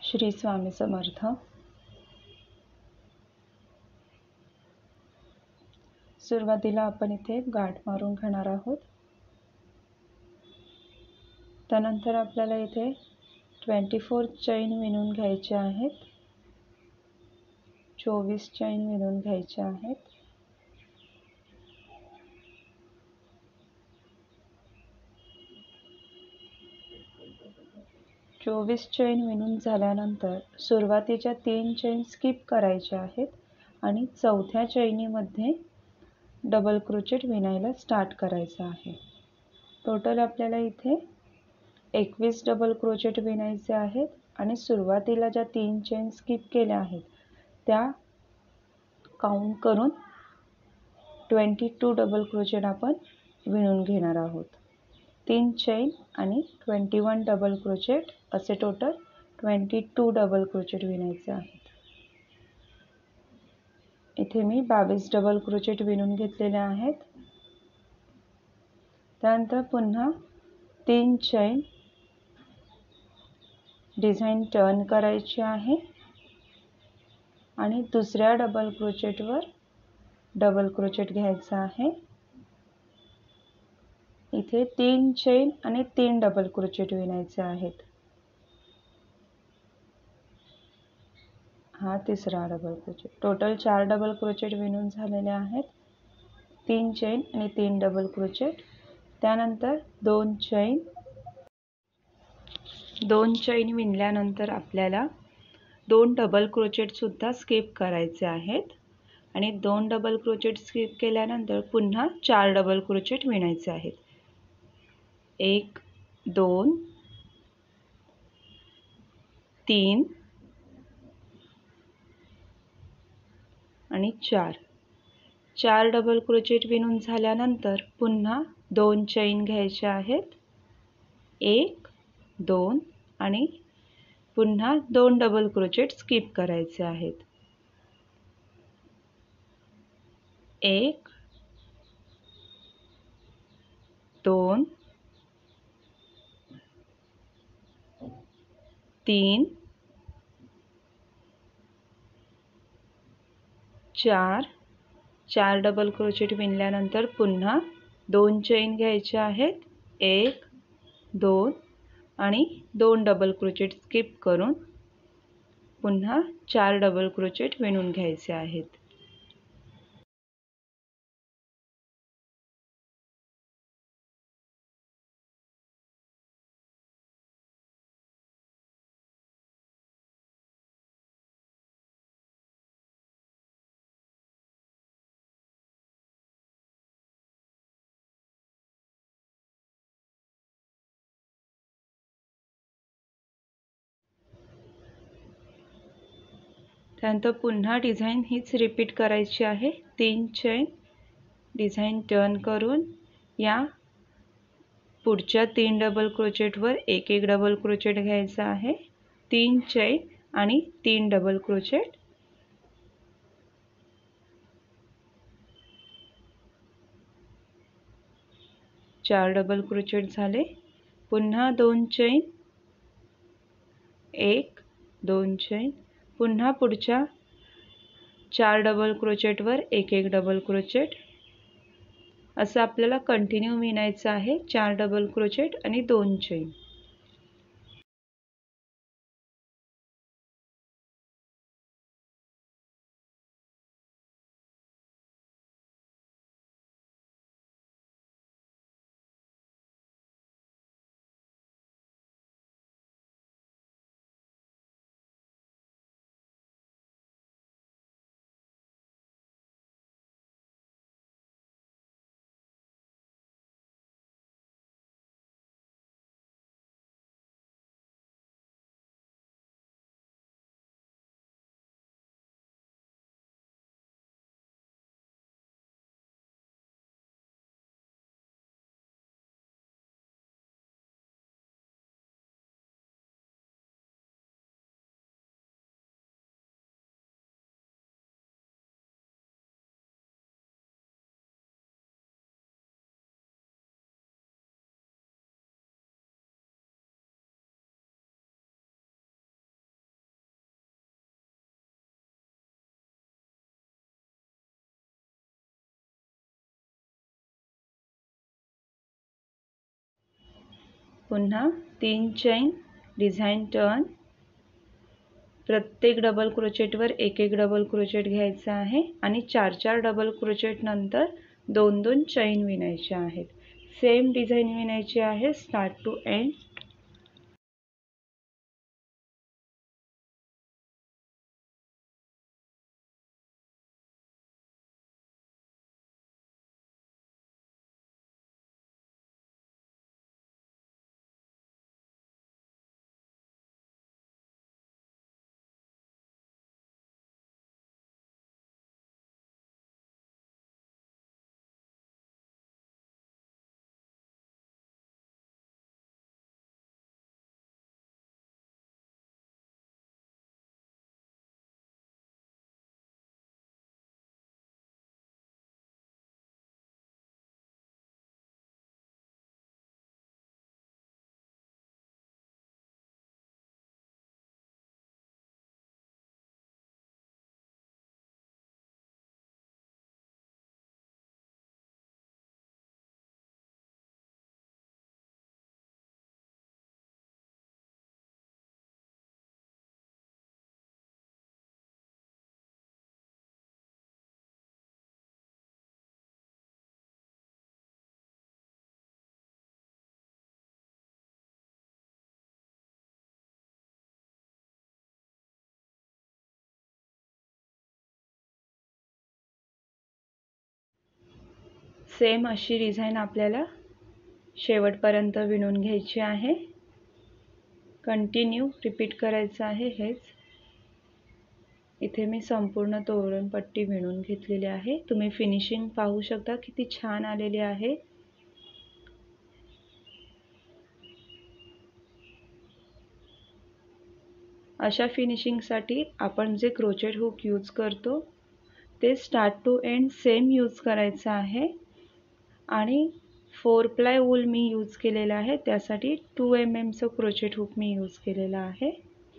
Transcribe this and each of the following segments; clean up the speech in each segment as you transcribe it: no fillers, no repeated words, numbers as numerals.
श्री स्वामी समर्थ। सुरुवातीला आपण इथे गाठ मारून घेणार आहोत। त्यानंतर आपल्याला इथे 24 चैन विणून घ्यायचे आहेत, 24 चैन विणून घ्यायचे आहेत। चोवीस चैन विणून झाल्यानंतर सुरुवातीच्या 3 चैन स्किप करायच्या आहेत आणि चौथ्या चैनीमध्ये डबल क्रोचेट विणायला स्टार्ट करायचं आहे। टोटल आपल्याला इथे 21 डबल क्रोचेट विणायचे आहेत आणि सुरुवातीला ज्या 3 चैन स्किप केल्या आहेत त्या काउंट करून 22 डबल क्रोचेट आपण विणून घेणार आहोत। 3 चैन आणि 21 डबल क्रोचेट असे टोटल 22 डबल क्रोचेट विणायचे आहेत। इथे मी 22 डबल क्रोचेट विणून घेतलेले आहेत। त्यानंतर पुन्हा 3 चैन डिझाइन टर्न करायची आहे आणि दुसऱ्या डबल क्रोचेटवर डबल क्रोचेट घ्यायचा आहे। इथे 3 चैन आणि 3 डबल क्रोचेट विणायचे आहेत। हा तिसरा double crochet, total 4 double crochet विणून झालेले आहेत। 3 चैन आणि 3 डबल क्रोचेट, त्यानंतर 2 चैन विणल्यानंतर आपल्याला 2 डबल क्रोचेट सुद्धा स्किप करायचे आहेत आणि 2 डबल क्रोचेट स्किप केल्यानंतर पुन्हा 4 डबल क्रोचेट विणायचे आहेत। 1 2 3 आणि 4 डबल क्रोचेट विणून झाल्यानंतर पुन्हा 2 चैन घ्यायच्या आहेत, 1 2 आणि पुन्हा 2 डबल क्रोचेट स्किप करायचे आहेत। 1 2 3 4 डबल क्रोचेट विणल्यानंतर पुन्हा 2 चैन घ्यायच्या आहेत, 1 2 आणि 2 डबल क्रोचेट स्किप करून पुन्हा 4 डबल क्रोचेट विणून घ्यायचे आहेत। त्यानंतर पुन्हा डिझाइन हीच रिपीट करायची आहे। 3 चैन डिझाइन टर्न करून या पुढच्या 3 डबल क्रोचेटवर एक डबल क्रोचेट घ्यायचा आहे, 3 चैन आणि 3 डबल क्रोचेट, चार डबल क्रोचेट झाले। पुन्हा 2 चैन, 1 2 चैन, पुन्हा पुढच्या 4 डबल क्रोचेटवर एक डबल क्रोचेट, असं आपल्याला कंटिन्यू विणायचं आहे। 4 डबल क्रोचेट आणि 2 चैन। पुन्हा 3 चैन, डिझाईन टर्न, प्रत्येक डबल क्रोचेटवर एक एक डबल क्रोचेट घ्यायचा आहे आणि 4-4 डबल क्रोचेट नंतर 2-2 चैन विणायच्या आहेत. सेम डिझाईन विणायची आहे स्टार्ट टू एंड. सेम अशी डिझाईन आपल्याला शेवटपर्यंत विणून घ्यायची आहे. कंटिन्यू रिपीट करायचं आहे हेच. इथे मी संपूर्ण तोरणपट्टी विणून घेतलेली आहे. तुम्ही फिनिशिंग पाहू शकता किती छान आलेली आहे. अशा फिनिशिंगसाठी आपण जे क्रोचेट हुक यूज करतो ते start to end same use करायचं आहे आणि 4 प्लाय वूल मी यूज केलेला आहे. त्यासाठी 2 mmचं क्रोचेट हुक मी यूज केलेला आहे.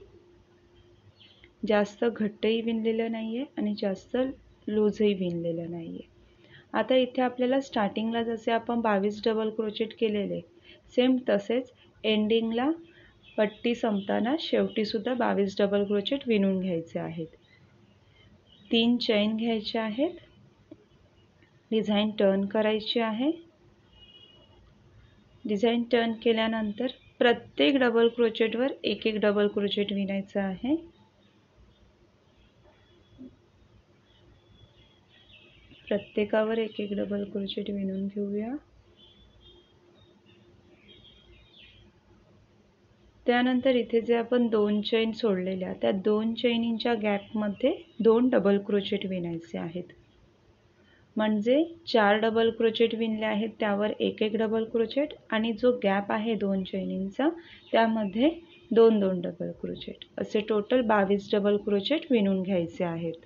जास्त घट्टही विणलेलं नाही आहे आणि जास्त लूजही विणलेलं नाही आहे. आता इथे आपल्याला स्टार्टिंगला जसे आपण 22 डबल क्रोचेट केलेले सेम तसेच एंडिंगला पट्टी संपताना शेवटीसुद्धा 22 डबल क्रोचेट विणून घ्यायचे आहेत. 3 चैन घ्यायचे आहेत, डिझाईन टर्न करायची आहे. डिझाईन टर्न केल्यानंतर प्रत्येक डबल क्रोचेटवर एक एक डबल क्रोचेट विणायचा आहे. प्रत्येकावर एक एक डबल क्रोचेट विणून घेऊया. त्यानंतर इथे जे आपण 2 चैन सोडलेल्या त्या 2 चैनींच्या गॅपमध्ये 2 डबल क्रोचेट विणायचे आहेत. म्हणजे 4 डबल क्रोचेट विणले आहेत त्यावर एक एक डबल क्रोचेट आणि जो गॅप आहे 2 चैनींचा त्यामध्ये 2-2 डबल क्रोचेट असे टोटल 22 डबल क्रोचेट विणून घ्यायचे आहेत.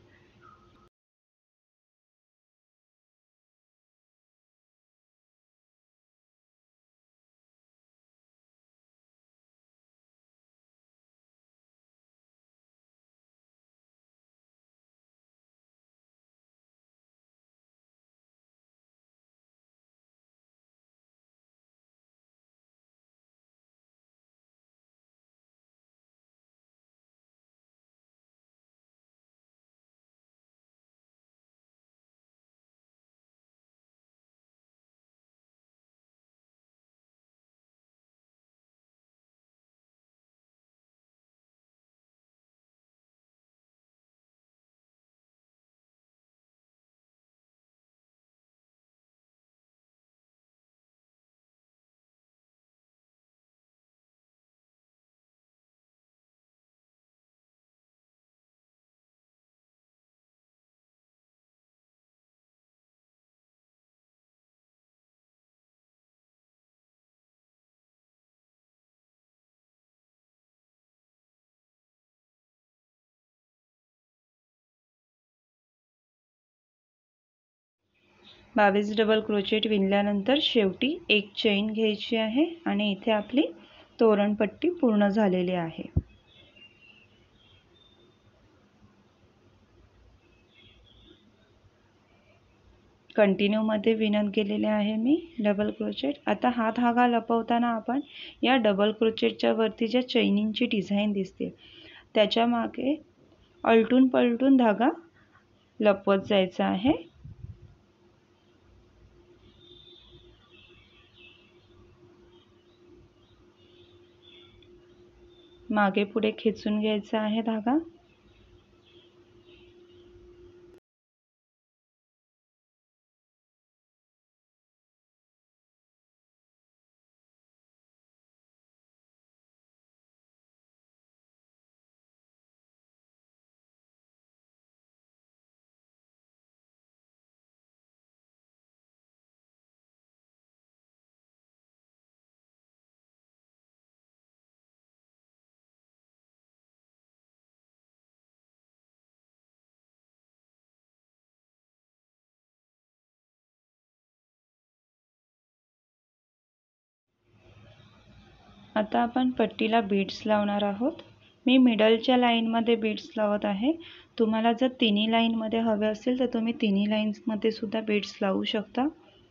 बावीस डबल क्रोचेट विणल्यानंतर शेवटी एक चैन घ्यायची आहे आणि इथे आपली तोरणपट्टी पूर्ण झालेली आहे. कंटिन्यूमध्ये विणत गेलेले आहे मी डबल क्रोचेट. आता हा धागा लपवताना आपण या डबल क्रोचेटच्या वरती ज्या चैनींची डिझाईन दिसते त्याच्या मागे अलटून पलटून धागा लपवत जायचा आहे. मागे पुढे खेचून घ्यायचा आहे धागा. आता आपण पट्टीला बीड्स लावणार आहोत. मी मिडलच्या लाईनमध्ये बीड्स लावत आहे. तुम्हाला जर तिन्ही लाईनमध्ये हवे असेल तर तुम्ही तिन्ही लाईन्समध्ये सुद्धा बीड्स लावू शकता.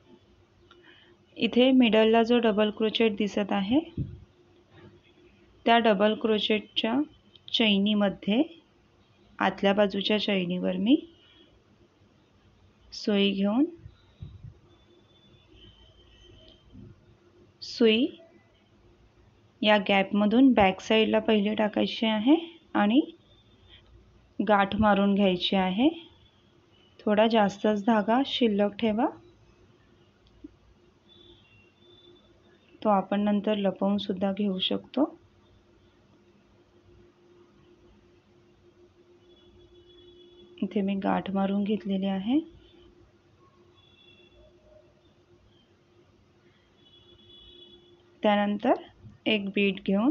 इथे मिडलला जो डबल क्रोचेट दिसत आहे त्या डबल क्रोचेटच्या चैनीमध्ये आतल्या बाजूच्या चैनीवर मी सुई घेऊन सुई या गॅपमधून बॅक साईडला पहिले टाकायची आहे आणि गाठ मारून घ्यायची आहे. थोडा जास्तच धागा शिल्लक ठेवा, तो आपण नंतर लपवून सुद्धा घेऊ शकतो. इथे मी गाठ मारून घेतलेली आहे. त्यानंतर एक बीड घेऊन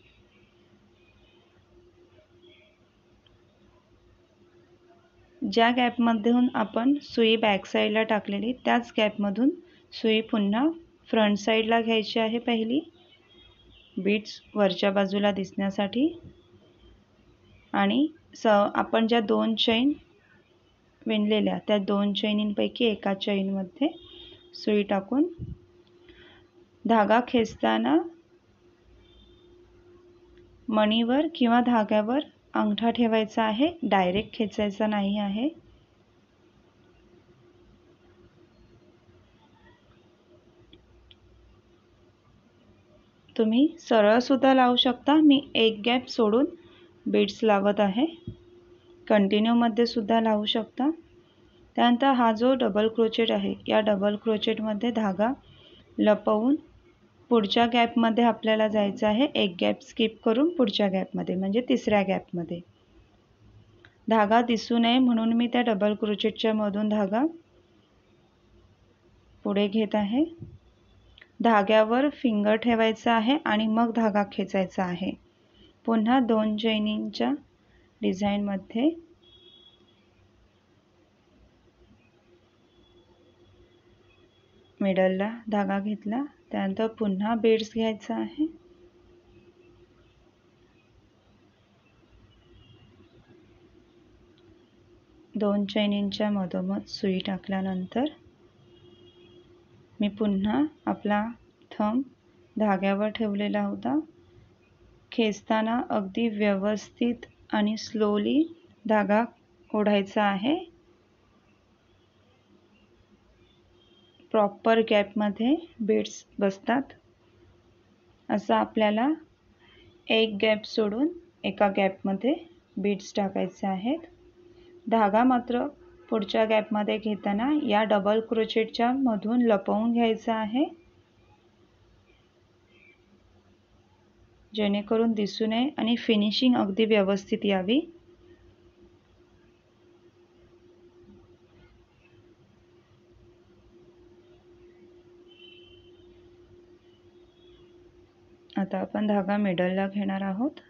ज्या गॅपमधून आपण सुई बॅक साईडला टाकलेली त्याच गॅपमधून सुई पुन्हा फ्रंट साईडला घ्यायची आहे. पहिली बीड्स वरच्या बाजूला दिसण्यासाठी आणि आपण ज्या दोन चैन विणलेल्या त्या दोन चैनींपैकी एका चैनमध्ये सुई टाकून धागा खेचताना मणीवर किंवा धाग्यावर अंगठा ठेवायचा आहे, डायरेक्ट खेचायचा नाही आहे. तुम्ही सरळ सुद्धा लावू शकता. मी एक गॅप सोडून बीड्स लावत आहे. कंटिन्यूमध्ये सुद्धा लावू शकता. त्यानंतर हा जो डबल क्रोचेट आहे या डबल क्रोचेटमध्ये धागा लपवून पुढच्या गॅपमध्ये आपल्याला जायचं आहे. एक गॅप स्किप करून पुढच्या गॅपमध्ये म्हणजे तिसऱ्या गॅपमध्ये. धागा दिसू नये म्हणून मी त्या डबल क्रोचेटच्या मधून धागा पुढे घेत आहे. धाग्यावर फिंगर ठेवायचा आहे आणि मग धागा खेचायचा आहे. पुन्हा दोन चैनींच्या डिझाईनमध्ये मिडलला धागा घेतला. त्यानंतर पुन्हा बीड्स घ्यायचा आहे. दोन चैनींच्या मधोमध सुई टाकल्यानंतर मी पुन्हा आपला थंब धाग्यावर ठेवलेला होता. खेचताना अगदी व्यवस्थित आणि स्लोली धागा ओढायचा आहे. प्रॉपर गॅपमध्ये बीड्स बसतात. असं आपल्याला एक गॅप सोडून एका गॅपमध्ये बीड्स टाकायचे आहेत. धागा मात्र पुढच्या गॅपमध्ये घेताना या डबल क्रोचेटच्या मधून लपवून घ्यायचा आहे, जेणेकरून दिसू नये आणि फिनिशिंग अगदी व्यवस्थित यावी. आता आपण धागा मिडलला घेणार आहोत.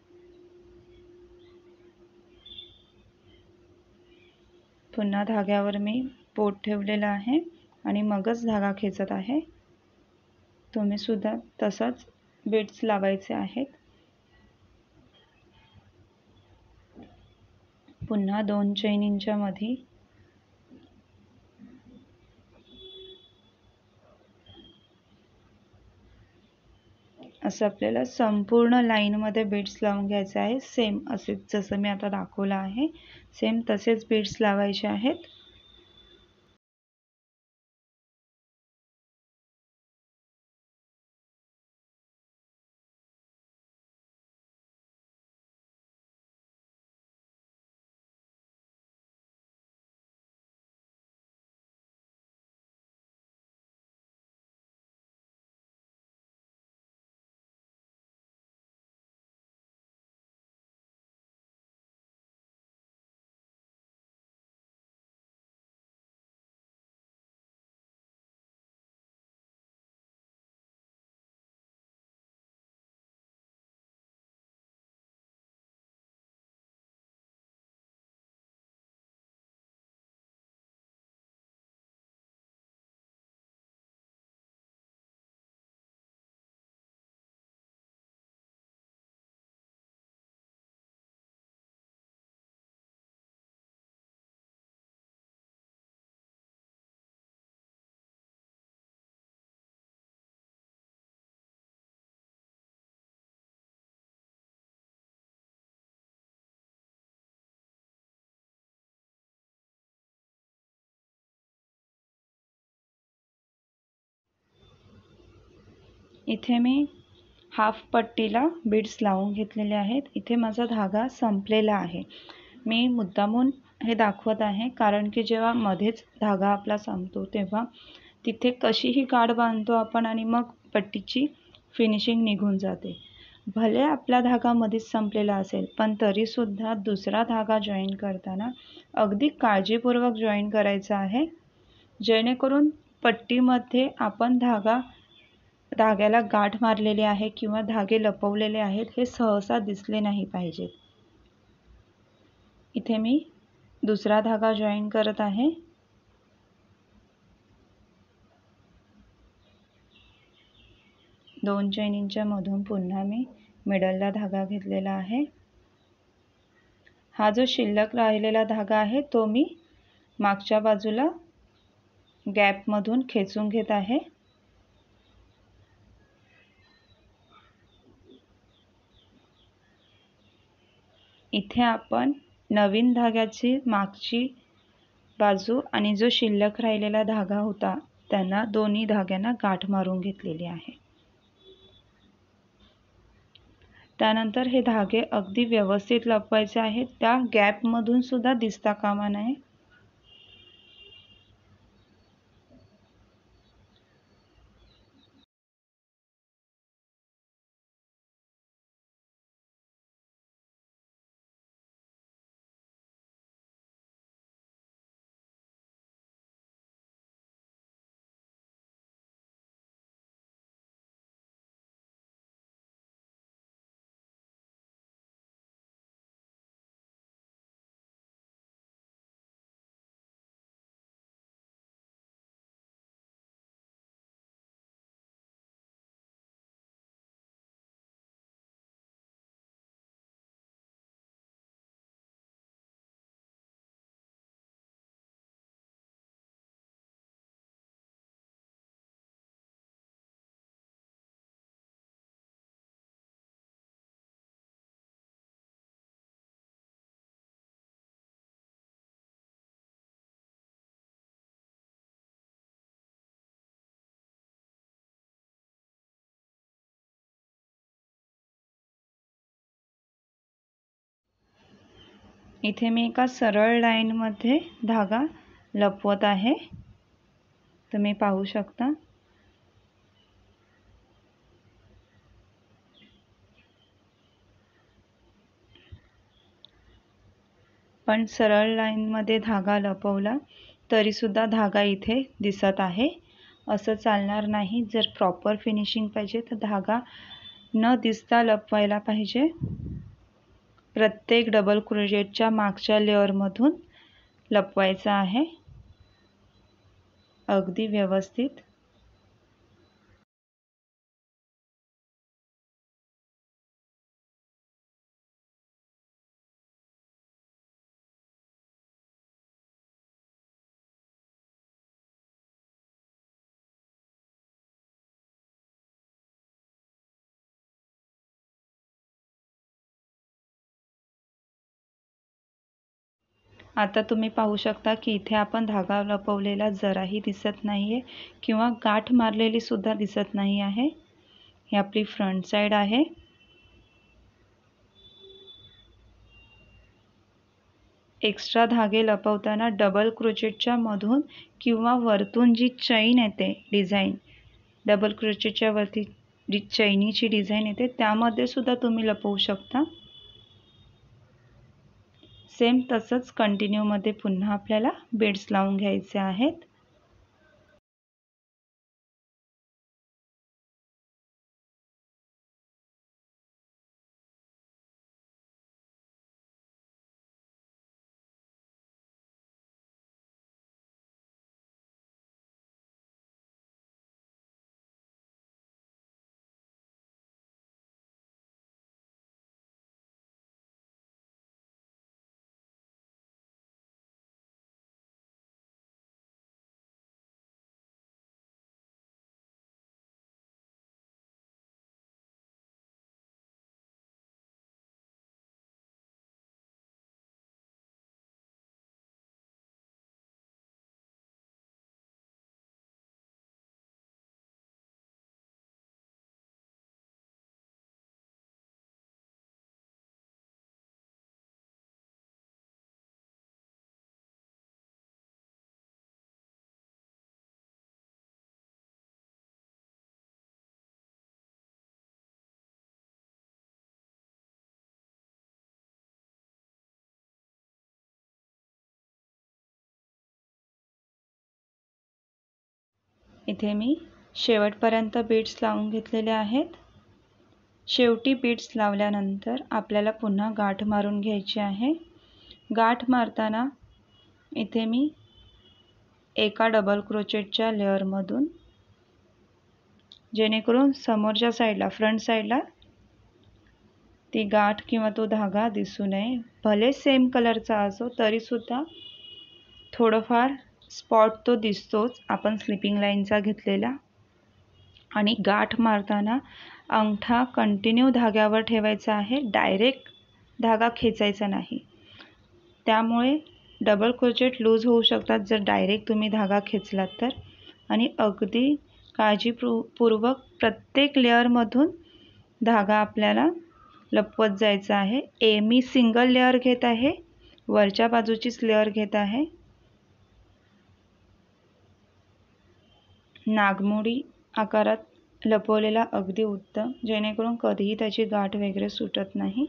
पुन्हा धाग्यावर मी बोट ठेवलेला आहे आणि मगच धागा खेचत आहे. तुम्ही सुद्धा तसंच बीड्स लावायचे आहेत. पुन्हा दोन चैनींच्या मध्ये असं आपल्याला संपूर्ण लाईनमध्ये बीड्स लावून घ्यायचे आहे. सेम असे जसं मी आता दाखवलं आहे सेम तसेच बीड्स लावायचे आहेत. इथे मी हाफ पट्टीला बीड्स लावून घेतलेले आहेत. इथे माझा धागा संपलेला आहे. मी मुद्दामून हे दाखवत आहे कारण की जेव्हा मध्येच धागा आपला संपतो तेव्हा तिथे कशीही गाठ बांधतो आपण आणि मग पट्टीची फिनिशिंग निघून जाते. भले आपला धागा मध्येच संपलेला असेल पण तरीसुद्धा दुसरा धागा जॉईन करताना अगदी काळजीपूर्वक जॉईन करायचा आहे, जेणेकरून पट्टीमध्ये आपण धाग्याला गाठ मारलेली आहे किंवा धागे लपवलेले आहेत हे सहसा दिसले नाही पाहिजेत. इथे मी दुसरा धागा जॉईन करत आहे. दोन चैनींच्या मधून पुन्हा मी मिडलला धागा घेतलेला आहे. हा जो शिल्लक राहिलेला धागा आहे तो मी मागच्या बाजूला गॅपमधून खेचून घेत आहे. इथे आपण नवीन धाग्याची मागची बाजू आणि जो शिल्लक राहिलेला धागा होता त्यांना दोन्ही धाग्यांना गाठ मारून घेतलेली आहे. त्यानंतर हे धागे अगदी व्यवस्थित लपवायचे आहेत. त्या गॅपमधून सुद्धा दिसता कामा नये. इथे मी एका सरळ लाईनमध्ये धागा लपवत आहे. तुम्ही पाहू शकता. पण सरळ लाईनमध्ये धागा लपवला तरीसुद्धा धागा इथे दिसत आहे. असं चालणार नाही. जर प्रॉपर फिनिशिंग पाहिजे तर धागा न दिसता लपवायला पाहिजे. प्रत्येक डबल क्रोशेटच्या मागच्या लेअरमधून लपवायचा आहे अगदी व्यवस्थित. आता तुम्ही पाहू शकता की इथे आपण धागा लपवलेला जराही दिसत नाही आहे किंवा गाठ मारलेली सुद्धा दिसत नाही आहे. ही आपली फ्रंट साइड आहे. एक्स्ट्रा धागे लपवताना डबल क्रोचेटच्या मधून किंवा वरतून जी चैन येते डिझाईन, डबल क्रोचेटच्या वरती जी चैनीची डिझाईन येते त्यामध्ये सुद्धा तुम्ही लपवू शकता. सेम तसंच कंटिन्यूमध्ये पुन्हा आपल्याला बीड्स लावून घ्यायचे आहेत. इथे मी शेवटपर्यंत बीड्स लावून घेतलेले आहेत. शेवटी बीड्स लावल्यानंतर आपल्याला पुन्हा गाठ मारून घ्यायची आहे. गाठ मारताना इथे मी एका डबल क्रोचेटच्या लेअरमधून, जेणेकरून समोरच्या साईडला फ्रंट साईडला ती गाठ किंवा तो धागा दिसू नये. भले सेम कलरचा असो तरीसुद्धा थोडंफार स्पॉट तो दिसतोच आपण स्लिपिंग लाईनचा घेतलेला. आणि गाठ मारताना अंगठा कंटिन्यू धाग्यावर ठेवायचा आहे, डायरेक्ट धागा खेचायचा नाही. त्यामुळे डबल क्रोचेट लूज होऊ शकतात जर डायरेक्ट तुम्ही धागा खेचलात तर. आणि अगदी काळजीपूर्वक प्रत्येक लेअरमधून धागा आपल्याला लपवत जायचा आहे. मी सिंगल लेअर घेत आहे, वरच्या बाजूचीच लेअर घेत आहे. नागमोडी आकारात लपवलेला अगदी उत्तम, जेणेकरून कधीही त्याची गाठ वगैरे सुटत नाही.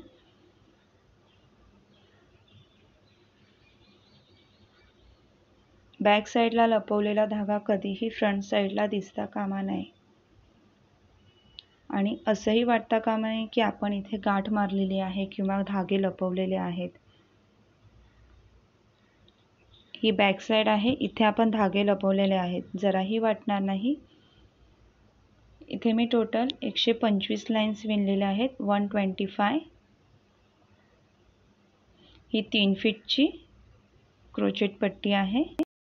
बॅक साईडला लपवलेला धागा कधीही फ्रंट साईडला दिसता कामा नये. आणि असंही वाटता कामा नये की आपण इथे गाठ मारलेली आहे किंवा धागे लपवलेले आहेत. ही बॅक साईड आहे, इथे आपण धागे लपवलेले आहेत, जराही वाटणार नाही. इथे मी टोटल 125 लाईन्स विणलेल्या आहेत. 125. ही 3 फीटची क्रोचेट पट्टी आहे.